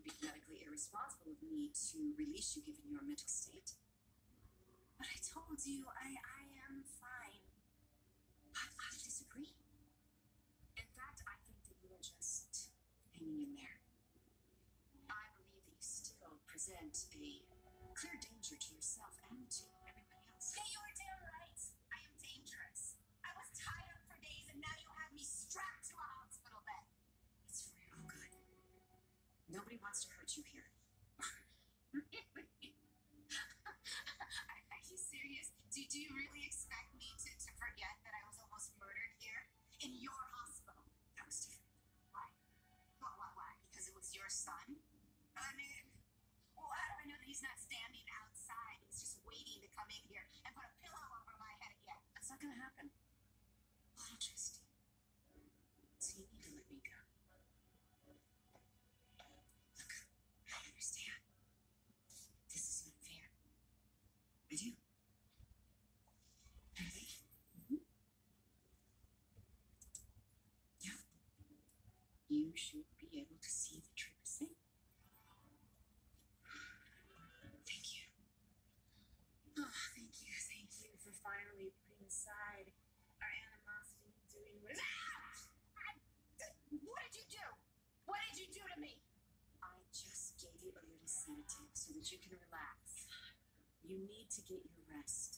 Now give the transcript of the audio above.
be medically irresponsible of me to release you given your mental state. But I told you I am fine. I disagree. In fact, I think that you are just hanging in there. I believe that you still present a clear danger to yourself and to everybody else. Yeah, you are damn right. I am dangerous. I was tied up for days, and now you have me strapped to a hospital bed. It's for your own good. Nobody wants to hurt you here. Are you serious? Do you really expect me to forget that I was almost murdered here in your hospital? That was different. Why? Why? Because it was your son? I mean, well, how do I know that he's not standing outside? He's just waiting to come in here and put a pillow over my head again. That's not going to happen. I don't trust you. So you need to let me go. Look, I understand. This is not fair. I do. Really? Mm-hmm. Yeah. You should be able to see the trigger thing. Thank you. Oh, thank you for finally putting aside our animosity and doing what. What did you do? What did you do to me? I just gave you a little sedative so that you can relax. You need to get your rest.